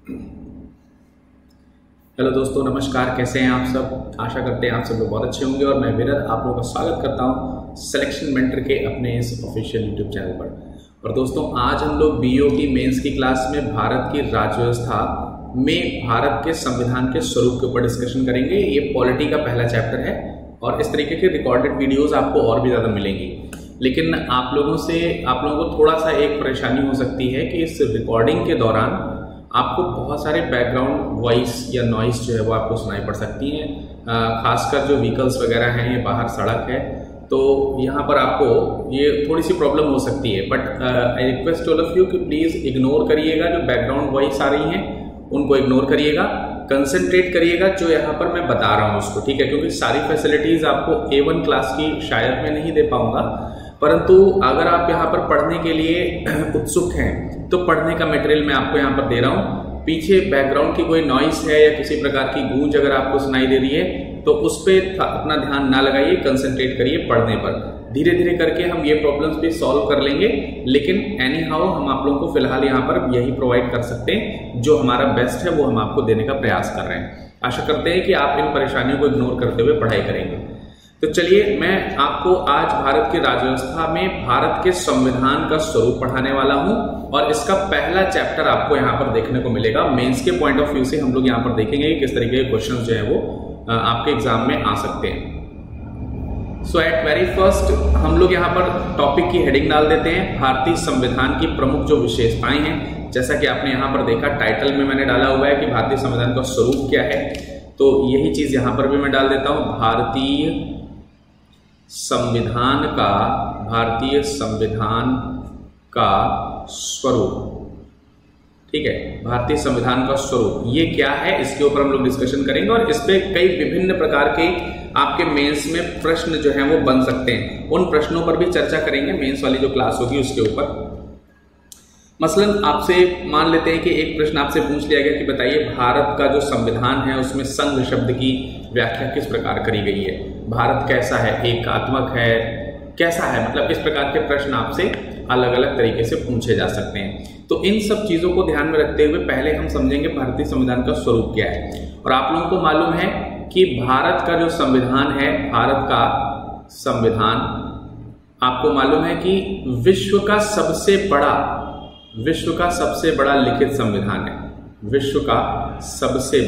Hello दोस्तों, नमस्कार। कैसे हैं आप सब? आशा करते हैं आप सब लोग बहुत अच्छे होंगे और मैं विरद आप लोगों का स्वागत करता हूं सिलेक्शन मेंटर के अपने इस ऑफिशियल यूट्यूब चैनल पर। और दोस्तों, आज हम लोग बीओ की मेंस की क्लास में भारत की राज्य व्यवस्था में भारत के संविधान के स्वरूप के ऊपर डिस्कशन करेंगे। ये पॉलिटी का पहला चैप्टर है और इस तरीके के रिकॉर्डेड वीडियोज आपको और भी ज़्यादा मिलेंगी। लेकिन आप लोगों को थोड़ा सा एक परेशानी हो सकती है कि इस रिकॉर्डिंग के दौरान आपको बहुत सारे बैकग्राउंड वॉइस या नॉइस जो है वो आपको सुनाई पड़ सकती हैं, खासकर जो व्हीकल्स वगैरह हैं, ये बाहर सड़क है तो यहाँ पर आपको ये थोड़ी सी प्रॉब्लम हो सकती है। But I request all of you कि प्लीज़ इग्नोर करिएगा, जो बैकग्राउंड वॉइस आ रही हैं उनको इग्नोर करिएगा, कंसंट्रेट करिएगा जो यहाँ पर मैं बता रहा हूँ उसको, ठीक है? क्योंकि सारी फैसिलिटीज़ आपको A1 क्लास की शायद मैं नहीं दे पाऊँगा, परंतु अगर आप यहाँ पर पढ़ने के लिए उत्सुक हैं तो पढ़ने का मटेरियल मैं आपको यहाँ पर दे रहा हूँ। पीछे बैकग्राउंड की कोई नॉइस है या किसी प्रकार की गूंज अगर आपको सुनाई दे रही है तो उस पर अपना ध्यान ना लगाइए, कंसंट्रेट करिए पढ़ने पर। धीरे धीरे करके हम ये प्रॉब्लम्स भी सॉल्व कर लेंगे, लेकिन एनी हाउ हम आप लोगों को फिलहाल यहाँ पर यही प्रोवाइड कर सकते हैं, जो हमारा बेस्ट है वो हम आपको देने का प्रयास कर रहे हैं। आशा करते हैं कि आप इन परेशानियों को इग्नोर करते हुए पढ़ाई करेंगे। तो चलिए, मैं आपको आज भारत की राज्य व्यवस्था में भारत के संविधान का स्वरूप पढ़ाने वाला हूं और इसका पहला चैप्टर आपको यहां पर देखने को मिलेगा। मेंस के पॉइंट ऑफ व्यू से हम लोग यहां पर देखेंगे कि किस तरीके के क्वेश्चंस जो है वो आपके एग्जाम में आ सकते हैं। सो एट वेरी फर्स्ट हम लोग यहाँ पर टॉपिक की हेडिंग डाल देते हैं, भारतीय संविधान की प्रमुख जो विशेषताएं हैं। जैसा कि आपने यहाँ पर देखा, टाइटल में मैंने डाला हुआ है कि भारतीय संविधान का स्वरूप क्या है, तो यही चीज यहाँ पर भी मैं डाल देता हूँ। भारतीय संविधान का स्वरूप, ठीक है? भारतीय संविधान का स्वरूप ये क्या है, इसके ऊपर हम लोग डिस्कशन करेंगे और इस पे कई विभिन्न प्रकार के आपके मेंस में प्रश्न जो हैं वो बन सकते हैं। उन प्रश्नों पर भी चर्चा करेंगे मेंस वाली जो क्लास होगी उसके ऊपर। मसलन आपसे मान लेते हैं कि एक प्रश्न आपसे पूछ लिया गया कि बताइए भारत का जो संविधान है उसमें संघ शब्द की व्याख्या किस प्रकार करी गई है, भारत कैसा है, एकात्मक है, कैसा है, मतलब इस प्रकार के प्रश्न आपसे अलग अलग तरीके से पूछे जा सकते हैं। तो इन सब चीजों को ध्यान में रखते हुए पहले हम समझेंगे भारतीय संविधान का स्वरूप क्या है। और आप लोगों को मालूम है कि भारत का जो संविधान है, भारत का संविधान आपको मालूम है कि विश्व का सबसे बड़ा लिखित संविधान है। विश्व का सबसे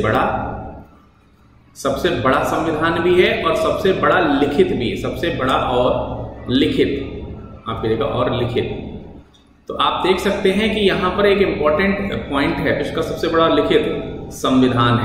बड़ा संविधान भी है और सबसे बड़ा लिखित भी है। सबसे बड़ा और लिखित आपकी जगह और लिखित, तो आप देख सकते हैं कि यहां पर एक इंपॉर्टेंट पॉइंट है, विश्व का सबसे बड़ा लिखित संविधान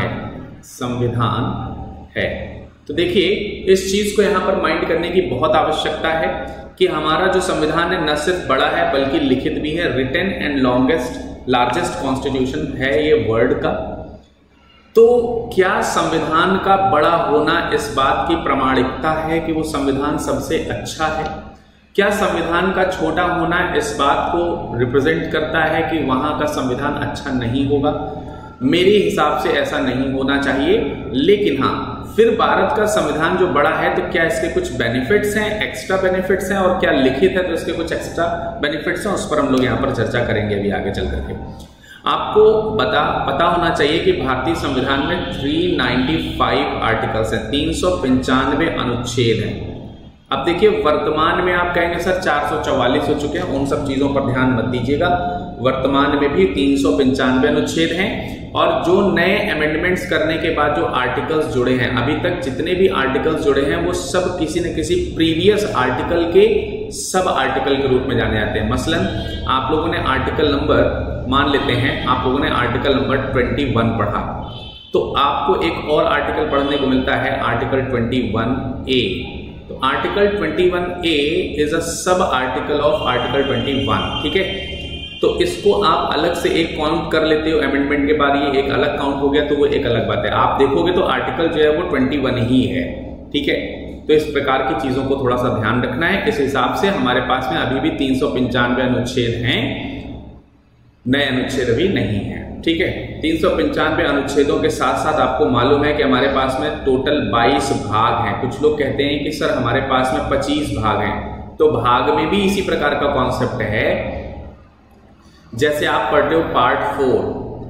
है। तो देखिए, इस चीज को यहां पर माइंड करने की बहुत आवश्यकता है कि हमारा जो संविधान है न सिर्फ बड़ा है बल्कि लिखित भी है। रिटन एंड लार्जेस्ट कॉन्स्टिट्यूशन है ये वर्ल्ड का। तो क्या संविधान का बड़ा होना इस बात की प्रामाणिकता है कि वो संविधान सबसे अच्छा है? क्या संविधान का छोटा होना इस बात को रिप्रेजेंट करता है कि वहां का संविधान अच्छा नहीं होगा? मेरे हिसाब से ऐसा नहीं होना चाहिए। लेकिन हाँ, फिर भारत का संविधान जो बड़ा है तो क्या इसके कुछ बेनिफिट्स हैं, एक्स्ट्रा बेनिफिट्स हैं, और क्या लिखित है तो इसके कुछ एक्स्ट्रा बेनिफिट्स हैं, उस पर हम लोग यहाँ पर चर्चा करेंगे अभी आगे चल करके। आपको पता होना चाहिए कि भारतीय संविधान में 395 आर्टिकल्स हैं, 395 अनुच्छेद हैं। अब देखिए, वर्तमान में आप कहेंगे सर 444 हो चुके हैं, उन सब चीजों पर ध्यान मत दीजिएगा। वर्तमान में भी 395 अनुच्छेद हैं और जो नए अमेंडमेंट्स करने के बाद जो आर्टिकल्स जुड़े हैं, अभी तक जितने भी आर्टिकल्स जुड़े हैं वो सब किसी न किसी प्रीवियस आर्टिकल के सब आर्टिकल के रूप में जाने जाते हैं। मसलन आप लोगों ने आर्टिकल नंबर, मान लेते हैं आप लोगों ने आर्टिकल नंबर 21 पढ़ा, तो आपको एक और आर्टिकल पढ़ने को मिलता है, आर्टिकल 21A। तो article 21A is a sub article of article 21, ठीक है? तो इसको आप अलग से एक काउंट कर लेते हो, अमेंडमेंट के बाद ये एक अलग काउंट हो गया तो वो एक अलग बात है। आप देखोगे तो आर्टिकल जो है वो 21 ही है, ठीक है? तो इस प्रकार की चीजों को थोड़ा सा ध्यान रखना है। इस हिसाब से हमारे पास में अभी भी 395 अनुच्छेद हैं, नए अनुच्छेद अभी नहीं है, ठीक है? 395 अनुच्छेदों के साथ साथ आपको मालूम है कि हमारे पास में टोटल 22 भाग हैं। कुछ लोग कहते हैं कि सर हमारे पास में 25 भाग हैं, तो भाग में भी इसी प्रकार का कॉन्सेप्ट है। जैसे आप पढ़ रहे हो पार्ट 4,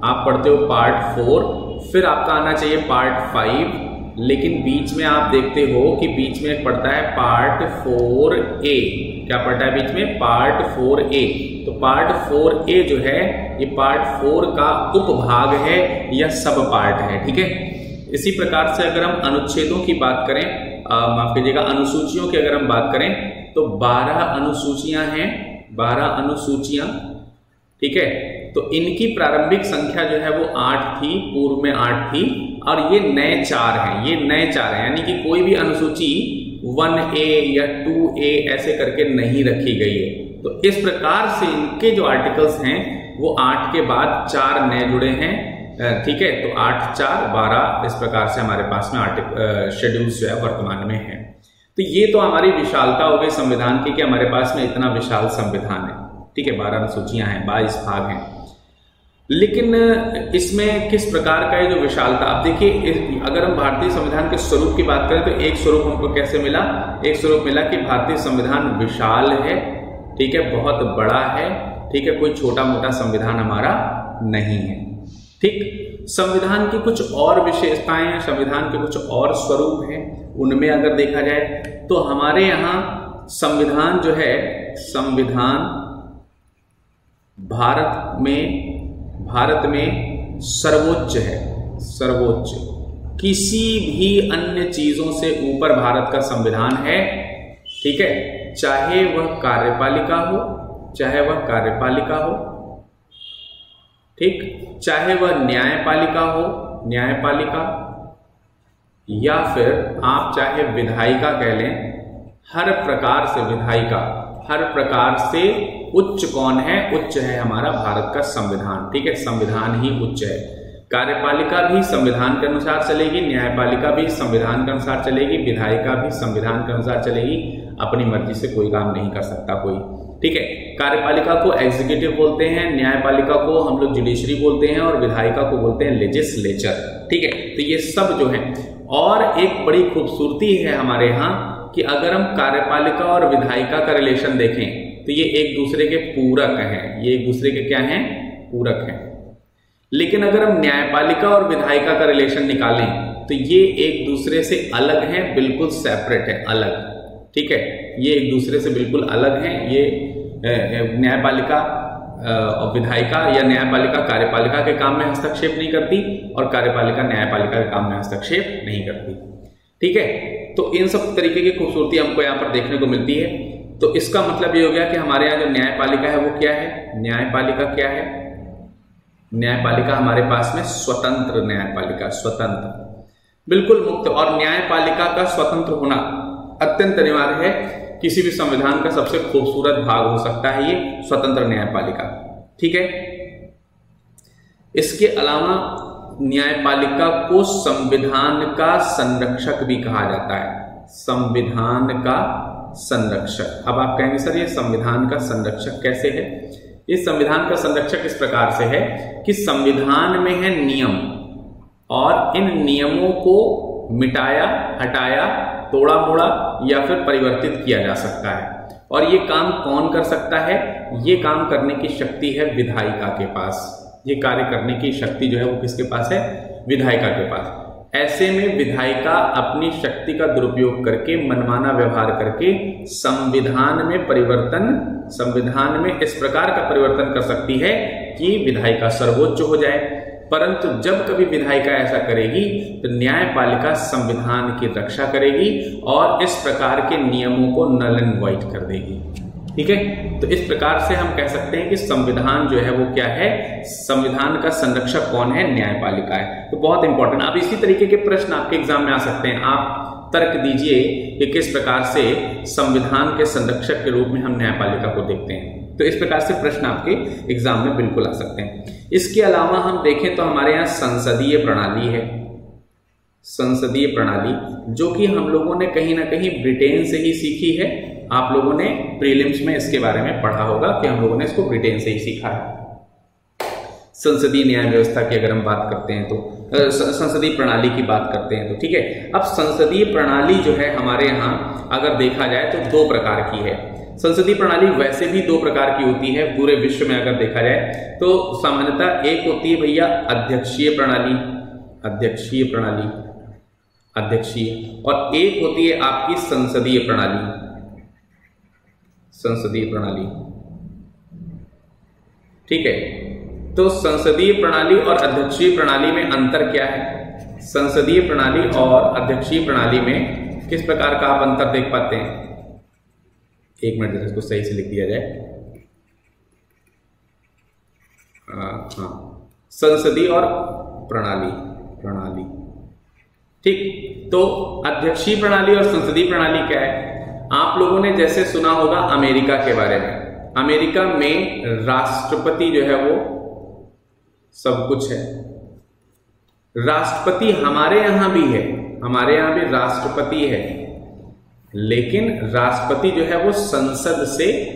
आप पढ़ते हो पार्ट 4, फिर आपका आना चाहिए पार्ट 5, लेकिन बीच में आप देखते हो कि बीच में एक पड़ता है पार्ट 4A। क्या पड़ता है बीच में? Part 4A। तो पार्ट 4A जो है ये पार्ट 4 का उपभाग है या सब पार्ट है, ठीक है। इसी प्रकार से अगर हम अनुच्छेदों की बात करें, माफ कीजिएगा, अनुसूचियों की अगर हम बात करें तो 12 अनुसूचियां हैं, 12 अनुसूचियां, ठीक है। तो इनकी प्रारंभिक संख्या जो है वो 8 थी, पूर्व में 8 थी, और ये नए 4 हैं, ये नए 4 हैं, यानी कि कोई भी अनुसूची 1A या 2A ऐसे करके नहीं रखी गई है। तो इस प्रकार से इनके जो आर्टिकल्स हैं वो 8 के बाद 4 नए जुड़े हैं, ठीक है। तो 8, 4, 12 इस प्रकार से हमारे पास में शेड्यूल्स जो है वर्तमान में है। तो ये तो हमारी विशालता हो गई संविधान की कि हमारे पास में इतना विशाल संविधान है, ठीक है। 12 अनुसूचियां हैं, 22 भाग हैं। लेकिन इसमें किस प्रकार का है जो विशालता, अब देखिए अगर हम भारतीय संविधान के स्वरूप की बात करें तो एक स्वरूप हमको कैसे मिला? एक स्वरूप मिला कि भारतीय संविधान विशाल है, ठीक है, बहुत बड़ा है, ठीक है, कोई छोटा मोटा संविधान हमारा नहीं है, ठीक। संविधान की कुछ और विशेषताएं हैं, संविधान के कुछ और स्वरूप हैं, उनमें अगर देखा जाए तो हमारे यहाँ संविधान जो है, संविधान भारत में सर्वोच्च है, सर्वोच्च, किसी भी अन्य चीजों से ऊपर भारत का संविधान है, ठीक है। चाहे वह कार्यपालिका हो, चाहे वह कार्यपालिका हो, ठीक, चाहे वह न्यायपालिका हो, न्यायपालिका, या फिर आप चाहे विधायिका कह लें, हर प्रकार से विधायिका, हर प्रकार से उच्च कौन है? उच्च है हमारा भारत का संविधान, ठीक है, संविधान ही उच्च है। कार्यपालिका भी संविधान के अनुसार चलेगी, न्यायपालिका भी संविधान के अनुसार चलेगी, विधायिका भी संविधान के अनुसार चलेगी, अपनी मर्जी से कोई काम नहीं कर सकता कोई, ठीक है। कार्यपालिका को एग्जीक्यूटिव बोलते हैं, न्यायपालिका को हम लोग जुडिशरी बोलते हैं, और विधायिका को बोलते हैं लेजिस्लेचर, ठीक है। तो ये सब जो है, और एक बड़ी खूबसूरती है हमारे यहाँ कि अगर हम कार्यपालिका और विधायिका का रिलेशन देखें तो ये एक दूसरे के पूरक हैं, ये एक दूसरे के क्या हैं? पूरक हैं। लेकिन अगर हम न्यायपालिका और विधायिका का रिलेशन निकालें तो ये एक दूसरे से अलग हैं, बिल्कुल सेपरेट है, अलग, ठीक है। ये एक दूसरे से बिल्कुल अलग हैं। ये न्यायपालिका और विधायिका या न्यायपालिका कार्यपालिका के काम में हस्तक्षेप नहीं करती और कार्यपालिका न्यायपालिका के काम में हस्तक्षेप नहीं करती, ठीक है। तो इन सब तरीके की खूबसूरती हमको यहाँ पर देखने को मिलती है। तो इसका मतलब ये हो गया कि हमारे यहाँ जो न्यायपालिका है वो क्या है? न्यायपालिका क्या है? न्यायपालिका हमारे पास में स्वतंत्र न्यायपालिका, स्वतंत्र, बिल्कुल मुक्त। और न्यायपालिका का स्वतंत्र होना अत्यंत अनिवार्य है। किसी भी संविधान का सबसे खूबसूरत भाग हो सकता है ये स्वतंत्र न्यायपालिका, ठीक है। इसके अलावा न्यायपालिका को संविधान का संरक्षक भी कहा जाता है, संविधान का संरक्षक। अब आप कहेंगे सर ये संविधान का संरक्षक कैसे है? ये संविधान का संरक्षक इस प्रकार से है कि संविधान में है नियम, और इन नियमों को मिटाया, हटाया, तोड़ा मोड़ा या फिर परिवर्तित किया जा सकता है। और ये काम कौन कर सकता है? ये काम करने की शक्ति है विधायिका के पास। ये कार्य करने की शक्ति जो है वो किसके पास है? विधायिका के पास। ऐसे में विधायिका अपनी शक्ति का दुरुपयोग करके, मनमाना व्यवहार करके संविधान में परिवर्तन, संविधान में इस प्रकार का परिवर्तन कर सकती है कि विधायिका सर्वोच्च हो जाए। परंतु जब कभी विधायिका ऐसा करेगी तो न्यायपालिका संविधान की रक्षा करेगी और इस प्रकार के नियमों को नल एंड वाइट कर देगी, ठीक है। तो इस प्रकार से हम कह सकते हैं कि संविधान जो है वो क्या है? संविधान का संरक्षक कौन है? न्यायपालिका है। तो बहुत इंपॉर्टेंट। अब इसी तरीके के प्रश्न आपके एग्जाम में आ सकते हैं। आप तर्क दीजिए कि किस प्रकार से संविधान के संरक्षक के रूप में हम न्यायपालिका को देखते हैं। तो इस प्रकार से प्रश्न आपके एग्जाम में बिल्कुल आ सकते हैं। इसके अलावा हम देखें तो हमारे यहाँ संसदीय प्रणाली है, संसदीय प्रणाली, जो कि हम लोगों ने कहीं ना कहीं ब्रिटेन से ही सीखी है। आप लोगों ने प्रीलिम्स में इसके बारे में पढ़ा होगा कि हम लोगों ने इसको ब्रिटेन से ही सीखा है। संसदीय न्याय व्यवस्था की अगर हम बात करते हैं तो संसदीय प्रणाली की बात करते हैं तो ठीक है। अब संसदीय प्रणाली जो है हमारे यहाँ अगर देखा जाए तो दो प्रकार की है। संसदीय प्रणाली वैसे भी दो प्रकार की होती है पूरे विश्व में अगर देखा जाए तो। सामान्यतः एक होती है भैया अध्यक्षीय प्रणाली, अध्यक्षीय प्रणाली, अध्यक्षीय, और एक होती है आपकी संसदीय प्रणाली, संसदीय प्रणाली। ठीक है, तो संसदीय प्रणाली और अध्यक्षीय प्रणाली में अंतर क्या है? संसदीय प्रणाली और अध्यक्षीय प्रणाली में किस प्रकार का आप अंतर देख पाते हैं? एक मिनट इसको सही से लिख दिया जाए। हाँ, संसदीय और प्रणाली, प्रणाली। ठीक, तो अध्यक्षीय प्रणाली और संसदीय प्रणाली क्या है? आप लोगों ने जैसे सुना होगा अमेरिका के बारे में। अमेरिका में राष्ट्रपति जो है वो सब कुछ है। राष्ट्रपति हमारे यहां भी है, हमारे यहां भी राष्ट्रपति है, लेकिन राष्ट्रपति जो है वो संसद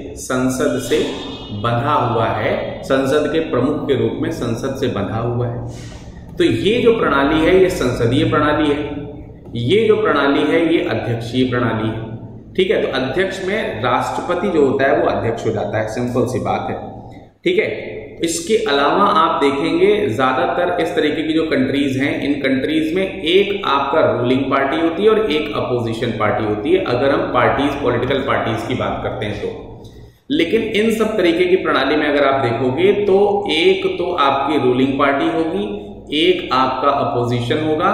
से बंधा हुआ है, संसद के प्रमुख के रूप में संसद से बंधा हुआ है। तो ये जो प्रणाली है ये संसदीय प्रणाली है, ये जो प्रणाली है ये अध्यक्षीय प्रणाली है। ठीक है, तो अध्यक्ष में राष्ट्रपति जो होता है वो अध्यक्ष हो जाता है, सिंपल सी बात है। ठीक है, इसके अलावा आप देखेंगे ज्यादातर इस तरीके की जो कंट्रीज हैं, इन कंट्रीज में एक आपका रूलिंग पार्टी होती है और एक अपोजिशन पार्टी होती है, अगर हम पार्टीज, पॉलिटिकल पार्टीज की बात करते हैं तो। लेकिन इन सब तरीके की प्रणाली में अगर आप देखोगे तो एक तो आपकी रूलिंग पार्टी होगी, एक आपका अपोजिशन होगा,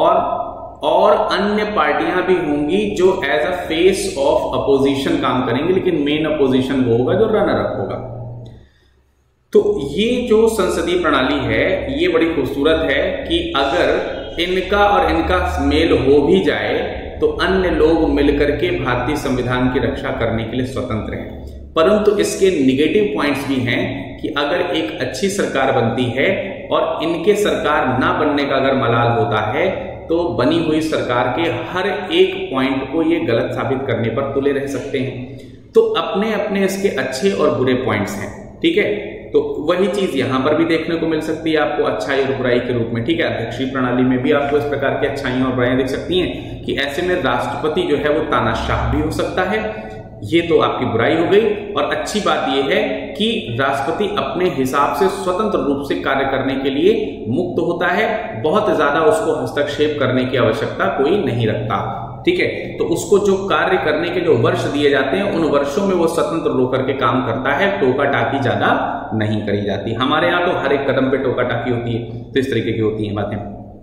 और अन्य पार्टियां भी होंगी जो as a face of opposition काम करेंगे, लेकिन मेन अपोजिशन वो होगा जो रनर अप होगा। तो ये जो संसदीय प्रणाली है ये बड़ी खूबसूरत है कि अगर इनका और इनका मेल हो भी जाए तो अन्य लोग मिलकर के भारतीय संविधान की रक्षा करने के लिए स्वतंत्र हैं। परंतु इसके निगेटिव पॉइंट्स भी हैं कि अगर एक अच्छी सरकार बनती है और इनके सरकार ना बनने का अगर मलाल होता है तो बनी हुई सरकार के हर एक पॉइंट को ये गलत साबित करने पर तुले रह सकते हैं। तो अपने अपने इसके अच्छे और बुरे पॉइंट्स हैं। ठीक है, तो वही चीज यहां पर भी देखने को मिल सकती है आपको अच्छाई और बुराई के रूप में। ठीक है, अध्यक्षीय प्रणाली में भी आपको इस प्रकार की अच्छाइयां और बुराइयां दिख सकती हैं कि ऐसे में राष्ट्रपति जो है वो तानाशाह भी हो सकता है, ये तो आपकी बुराई हो गई। और अच्छी बात यह है कि राष्ट्रपति अपने हिसाब से स्वतंत्र रूप से कार्य करने के लिए मुक्त होता है, बहुत ज्यादा उसको हस्तक्षेप करने की आवश्यकता कोई नहीं रखता। ठीक है, तो उसको जो कार्य करने के जो वर्ष दिए जाते हैं उन वर्षों में वो स्वतंत्र होकर के काम करता है, टोका टाकी ज्यादा नहीं करी जाती। हमारे यहाँ तो हर एक कदम पे टोका टाकी होती है, तो इस तरीके की होती हैं बातें।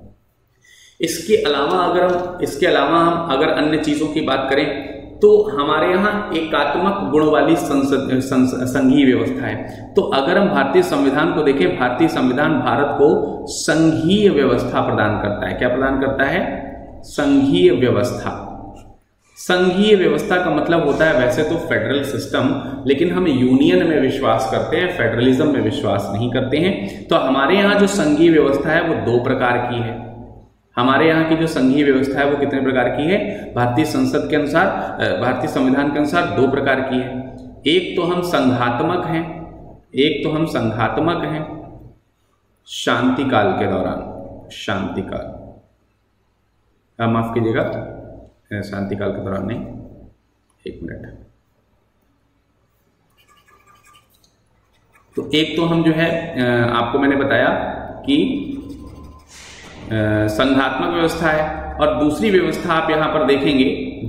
इसके अलावा हम अगर अन्य चीजों की बात करें तो हमारे यहाँ एकात्मक गुण वाली संघीय व्यवस्था है। तो अगर हम भारतीय संविधान को देखें, भारतीय संविधान भारत को संघीय व्यवस्था प्रदान करता है। क्या प्रदान करता है? संघीय व्यवस्था। संघीय व्यवस्था का मतलब होता है वैसे तो फेडरल सिस्टम, लेकिन हम यूनियन में विश्वास करते हैं, फेडरलिज्म में विश्वास नहीं करते हैं। तो हमारे यहाँ जो संघीय व्यवस्था है वो दो प्रकार की है। हमारे यहाँ की जो संघीय व्यवस्था है वो कितने प्रकार की है? भारतीय संसद के अनुसार, भारतीय संविधान के अनुसार दो प्रकार की है। एक तो हम संघात्मक हैं, शांति काल के दौरान, शांति काल, माफ कीजिएगा, शांति काल के दौरान नहीं, एक मिनट। तो एक तो हम जो है आपको मैंने बताया कि संघात्मक व्यवस्था है, और दूसरी व्यवस्था आप यहां पर देखेंगे,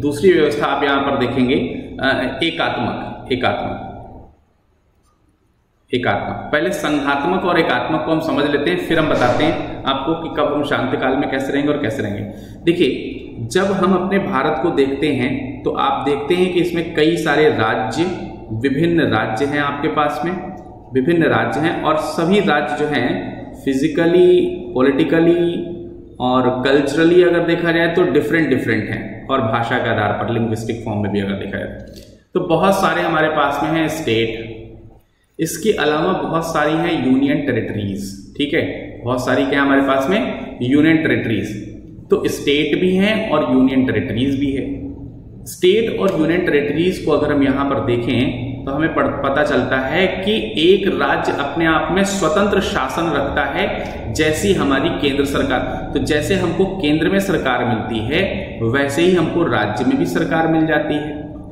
एकात्मक। पहले संघात्मक और एकात्मक को हम समझ लेते हैं, फिर हम बताते हैं आपको कि कब हम शांति काल में कैसे रहेंगे और कैसे रहेंगे। देखिए, जब हम अपने भारत को देखते हैं तो आप देखते हैं कि इसमें कई सारे राज्य, विभिन्न राज्य हैं आपके पास में, विभिन्न राज्य हैं, और सभी राज्य जो हैं फिजिकली, पॉलिटिकली और कल्चरली अगर देखा जाए तो डिफरेंट हैं, और भाषा के आधार पर लिंग्विस्टिक फॉर्म में भी अगर देखा जाए तो बहुत सारे हमारे पास में हैं स्टेट। इसके अलावा बहुत सारी हैं यूनियन टेरिटरीज। ठीक है, बहुत सारी क्या हमारे पास में? Union territories. तो स्टेट भी हैं और यूनियन टेरिटरीज भी है। स्टेट और यूनियन टेरिटरीज को अगर हम यहां पर देखें तो हमें पता चलता है कि एक राज्य अपने आप में स्वतंत्र शासन रखता है, जैसी हमारी केंद्र सरकार। तो जैसे हमको केंद्र में सरकार मिलती है वैसे ही हमको राज्य में भी सरकार मिल जाती है।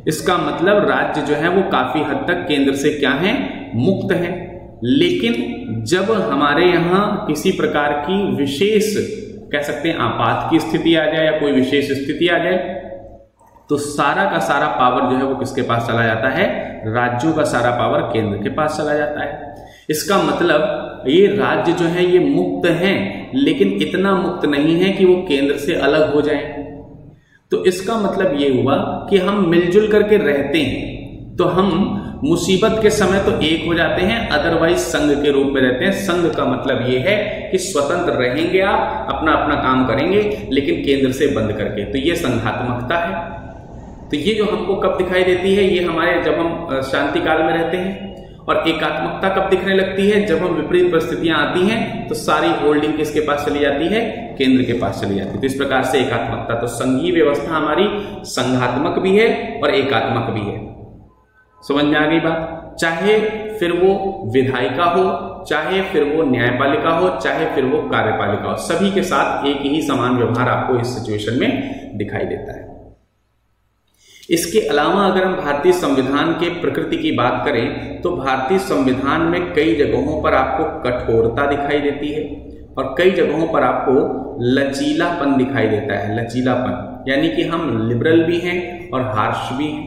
इसका मतलब राज्य जो है वो काफी हद तक केंद्र से क्या है, मुक्त है। लेकिन जब हमारे यहाँ किसी प्रकार की विशेष कह सकते हैं आपात की स्थिति आ जाए या कोई विशेष स्थिति आ जाए, तो सारा का सारा पावर जो है वो किसके पास चला जाता है, राज्यों का सारा पावर केंद्र के पास चला जाता है। इसका मतलब ये राज्य जो है ये मुक्त हैं, लेकिन इतना मुक्त नहीं है कि वो केंद्र से अलग हो जाए। तो इसका मतलब ये हुआ कि हम मिलजुल करके रहते हैं, तो हम मुसीबत के समय तो एक हो जाते हैं, अदरवाइज संघ के रूप में रहते हैं। संघ का मतलब ये है कि स्वतंत्र रहेंगे, आप अपना अपना काम करेंगे, लेकिन केंद्र से बंद करके। तो ये संघात्मकता है। तो ये जो हमको कब दिखाई देती है, ये हमारे जब हम शांति काल में रहते हैं। और एकात्मकता कब दिखने लगती है, जब हम विपरीत परिस्थितियां आती हैं तो सारी होल्डिंग किसके पास चली जाती है, केंद्र के पास चली जाती है। तो इस प्रकार से एकात्मकता, तो संघीय व्यवस्था हमारी संघात्मक भी है और एकात्मक भी है। समझ में आ गई बात। चाहे फिर वो विधायिका हो, चाहे फिर वो न्यायपालिका हो, चाहे फिर वो कार्यपालिका हो, सभी के साथ एक ही समान व्यवहार आपको इस सिचुएशन में दिखाई देता है। इसके अलावा अगर हम भारतीय संविधान के प्रकृति की बात करें तो भारतीय संविधान में कई जगहों पर आपको कठोरता दिखाई देती है और कई जगहों पर आपको लचीलापन दिखाई देता है। लचीलापन यानी कि हम लिबरल भी हैं और हार्श भी हैं।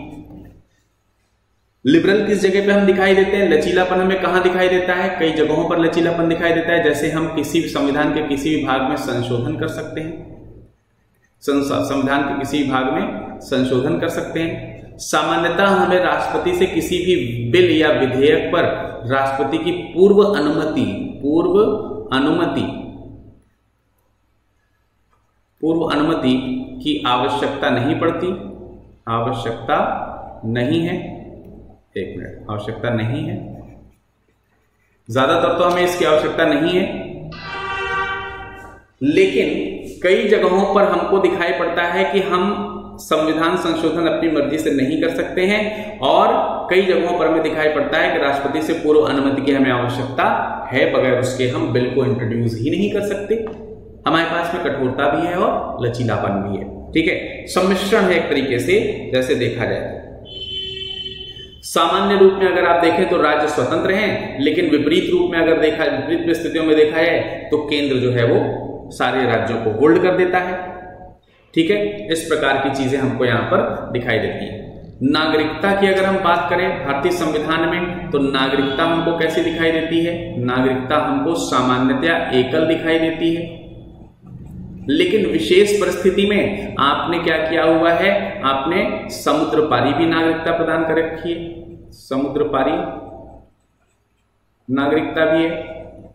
लिबरल किस जगह पे हम दिखाई देते हैं, लचीलापन हमें कहां दिखाई देता है, कई जगहों पर लचीलापन दिखाई देता है। जैसे हम किसी भी संविधान के किसी भी भाग में संशोधन कर सकते हैं, संविधान के किसी भाग में संशोधन कर सकते हैं। सामान्यतः हमें राष्ट्रपति से किसी भी बिल या विधेयक पर राष्ट्रपति की पूर्व अनुमति की आवश्यकता नहीं पड़ती। आवश्यकता नहीं है, एक मिनट, आवश्यकता नहीं है। ज्यादातर तो हमें इसकी आवश्यकता नहीं है, लेकिन कई जगहों पर हमको दिखाई पड़ता है कि हम संविधान संशोधन अपनी मर्जी से नहीं कर सकते हैं, और कई जगहों पर हमें दिखाई पड़ता है कि राष्ट्रपति से पूर्व अनुमति की हमें आवश्यकता है, बगैर उसके हम बिल को इंट्रोड्यूस ही नहीं कर सकते। हमारे पास में कठोरता भी है और लचीलापन भी है। ठीक है, सम्मिश्रण है एक तरीके से जैसे देखा जाए। सामान्य रूप में अगर आप देखें तो राज्य स्वतंत्र हैं, लेकिन विपरीत रूप में अगर देखा, विपरीत परिस्थितियों में देखा जाए तो केंद्र जो है वो सारे राज्यों को होल्ड कर देता है। ठीक है, इस प्रकार की चीजें हमको यहां पर दिखाई देती है। नागरिकता की अगर हम बात करें भारतीय संविधान में, तो नागरिकता हमको कैसी दिखाई देती है, नागरिकता हमको सामान्यतया एकल दिखाई देती है। लेकिन विशेष परिस्थिति में आपने क्या किया हुआ है, आपने समुद्र पारी भी नागरिकता प्रदान कर रखी है। समुद्र पारी नागरिकता भी है।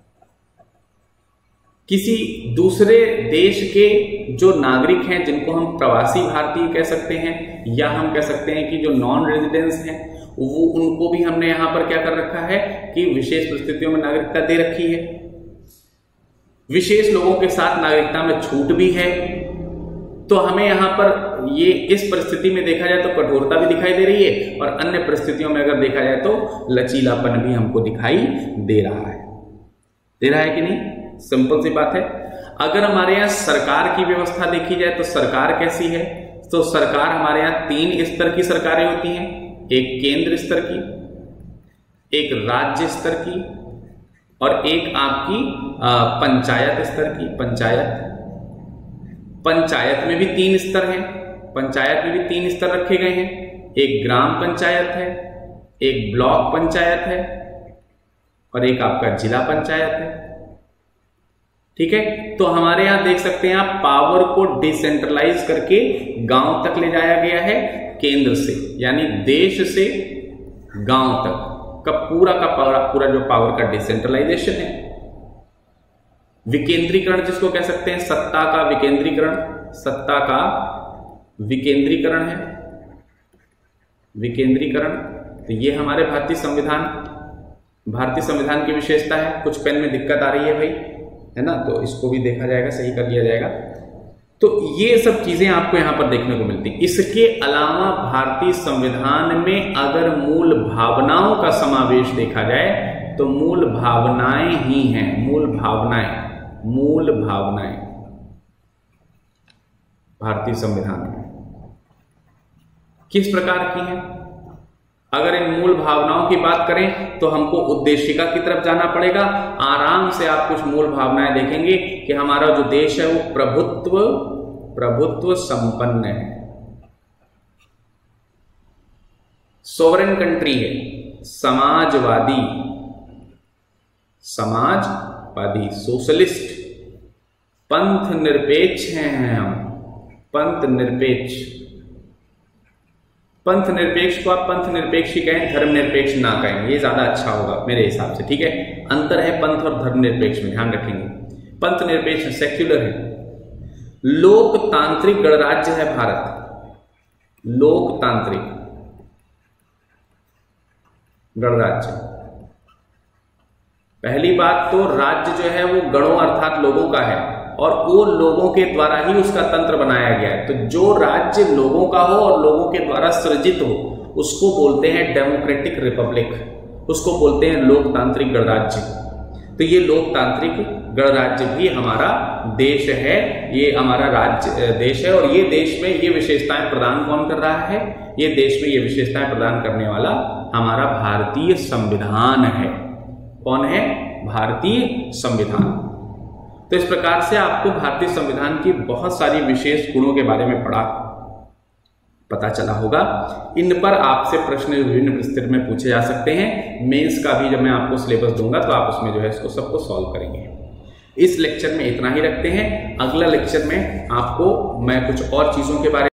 किसी दूसरे देश के जो नागरिक हैं, जिनको हम प्रवासी भारतीय कह सकते हैं, या हम कह सकते हैं कि जो नॉन रेजिडेंट्स हैं, वो उनको भी हमने यहां पर क्या कर रखा है कि विशेष परिस्थितियों में नागरिकता दे रखी है। विशेष लोगों के साथ नागरिकता में छूट भी है। तो हमें यहां पर ये इस परिस्थिति में देखा जाए तो कठोरता भी दिखाई दे रही है, और अन्य परिस्थितियों में अगर देखा जाए तो लचीलापन भी हमको दिखाई दे रहा है। दे रहा है कि नहीं? सिंपल सी बात है। अगर हमारे यहाँ सरकार की व्यवस्था देखी जाए तो सरकार कैसी है, तो सरकार हमारे यहाँ 3 स्तर की सरकारें होती हैं। एक केंद्र स्तर की, एक राज्य स्तर की, और एक आपकी पंचायत स्तर की। पंचायत में भी 3 स्तर हैं। पंचायत में भी 3 स्तर रखे गए हैं। एक ग्राम पंचायत है, एक ब्लॉक पंचायत है, और एक आपका जिला पंचायत है। ठीक है, तो हमारे यहां देख सकते हैं आप, पावर को डिसेंट्रलाइज करके गांव तक ले जाया गया है केंद्र से, यानी देश से गांव तक का पूरा जो पावर का डिसेंट्रलाइजेशन है। विकेंद्रीकरण जिसको कह सकते हैं, सत्ता का विकेंद्रीकरण है। विकेंद्रीकरण, तो ये हमारे भारतीय संविधान की विशेषता है। कुछ पेन में दिक्कत आ रही है भाई, है ना, तो इसको भी देखा जाएगा, सही कर लिया जाएगा। तो ये सब चीजें आपको यहां पर देखने को मिलती। इसके अलावा भारतीय संविधान में अगर मूल भावनाओं का समावेश देखा जाए तो मूल भावनाएं ही हैं। मूल भावनाएं भारतीय संविधान में किस प्रकार की हैं? अगर इन मूल भावनाओं की बात करें तो हमको उद्देशिका की तरफ जाना पड़ेगा। आराम से आप कुछ मूल भावनाएं देखेंगे कि हमारा जो देश है वो प्रभुत्व संपन्न है, सोवरेन कंट्री है, समाजवादी, सोशलिस्ट, पंथ निरपेक्ष हैं हम, पंथ निरपेक्ष को आप पंथ निरपेक्ष ही कहें, धर्म निरपेक्ष ना कहें, ये ज्यादा अच्छा होगा मेरे हिसाब से, ठीक है। अंतर है पंथ और धर्म निरपेक्ष में, ध्यान रखेंगे। पंथ निरपेक्ष सेक्युलर है। लोकतांत्रिक गणराज्य है भारत, लोकतांत्रिक गणराज्य। पहली बात तो राज्य जो है वो गणों अर्थात लोगों का है और वो लोगों के द्वारा ही उसका तंत्र बनाया गया है। तो जो राज्य लोगों का हो और लोगों के द्वारा सृजित हो उसको बोलते हैं डेमोक्रेटिक रिपब्लिक, उसको बोलते हैं लोकतांत्रिक गणराज्य। तो ये लोकतांत्रिक गणराज्य भी हमारा देश है, ये हमारा राज्य देश है। और ये देश में ये विशेषताएं प्रदान कौन कर रहा है? ये देश में ये विशेषताएं प्रदान करने वाला हमारा भारतीय संविधान है। कौन है? भारतीय संविधान। तो इस प्रकार से आपको भारतीय संविधान की बहुत सारी विशेष गुणों के बारे में पता चला होगा। इन पर आपसे प्रश्न विभिन्न विस्तृत में पूछे जा सकते हैं। मेंस का भी जब मैं आपको सिलेबस दूंगा तो आप उसमें जो है इसको सबको सॉल्व करेंगे। इस लेक्चर में इतना ही रखते हैं। अगला लेक्चर में आपको मैं कुछ और चीजों के बारे